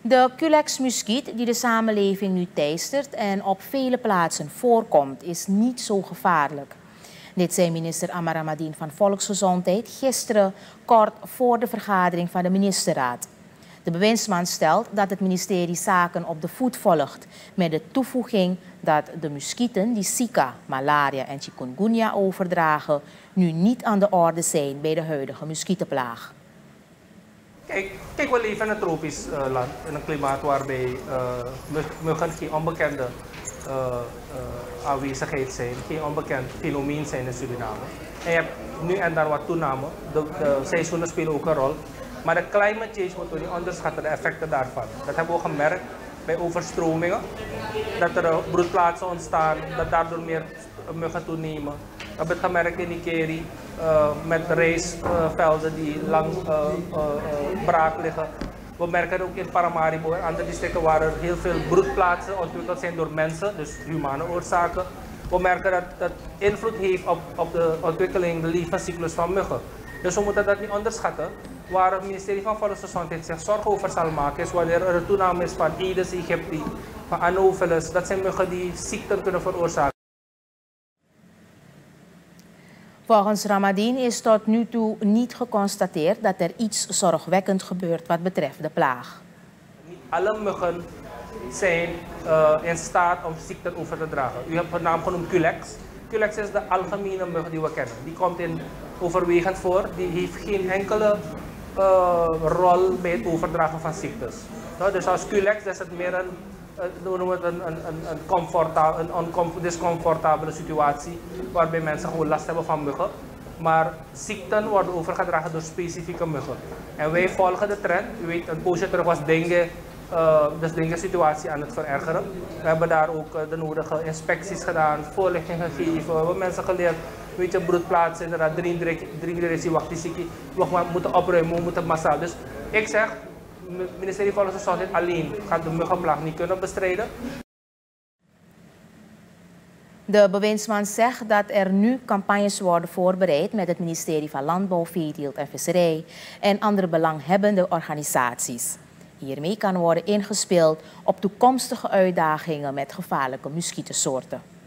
De Culex-muskiet die de samenleving nu teistert en op vele plaatsen voorkomt, is niet zo gevaarlijk. Dit zei minister Amara Madine van Volksgezondheid gisteren kort voor de vergadering van de ministerraad. De bewindsman stelt dat het ministerie zaken op de voet volgt met de toevoeging dat de muskieten die Zika, malaria en chikungunya overdragen nu niet aan de orde zijn bij de huidige muskietenplaag. Kijk, we leven in een tropisch land, in een klimaat waarbij muggen geen onbekende aanwezigheid zijn, geen onbekend fenomeen zijn in Suriname. En je hebt nu en dan wat toename, de seizoenen spelen ook een rol. Maar de climate change moeten we niet onderschatten, de effecten daarvan. Dat hebben we gemerkt bij overstromingen, dat er broedplaatsen ontstaan, dat daardoor meer muggen toenemen. We hebben het gemerkt in Ikeri met rijstvelden die lang braak liggen. We merken het ook in Paramaribo en andere districten waar er heel veel broedplaatsen ontwikkeld zijn door mensen, dus humane oorzaken. We merken dat dat invloed heeft op de ontwikkeling, de levenscyclus van muggen. Dus we moeten dat niet onderschatten. Waar het ministerie van Volksgezondheid zich zorgen over zal maken is wanneer er een toename is van Aedes aegypti, van Anopheles. Dat zijn muggen die ziekten kunnen veroorzaken. Volgens Ramadine is tot nu toe niet geconstateerd dat er iets zorgwekkend gebeurt wat betreft de plaag. Niet alle muggen zijn in staat om ziekten over te dragen. U hebt een naam genoemd Culex. Culex is de algemene mug die we kennen. Die komt overwegend voor. Die heeft geen enkele rol bij het overdragen van ziektes. Dus als Culex is het meer een discomfortabele situatie waarbij mensen gewoon last hebben van muggen. Maar ziekten worden overgedragen door specifieke muggen. En wij volgen de trend. U weet, een poosje terug was dengue. Dus de situatie aan het verergeren. We hebben daar ook de nodige inspecties gedaan, voorlichting gegeven. We hebben mensen geleerd, weet je, broedplaatsen, inderdaad, drie wachtissiki. We moeten opruimen, we moeten massaal. Dus ik zeg, het ministerie van Volksgezondheid alleen gaat de muggenplaag niet kunnen bestrijden. De bewindsman zegt dat er nu campagnes worden voorbereid met het ministerie van Landbouw, Veeteelt en Visserij en andere belanghebbende organisaties. Hiermee kan worden ingespeeld op toekomstige uitdagingen met gevaarlijke muskietensoorten.